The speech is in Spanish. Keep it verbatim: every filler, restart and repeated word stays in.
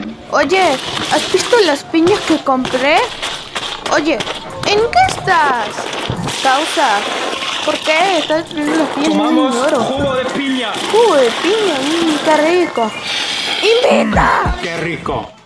Oye, ¿has visto las piñas que compré? Oye, ¿en qué estás? Causa, ¿por qué estás viendo las piñas en Tomamos oro? jugo de piña. Jugo de piña, mmm, qué rico. ¡Invita! ¡Qué rico!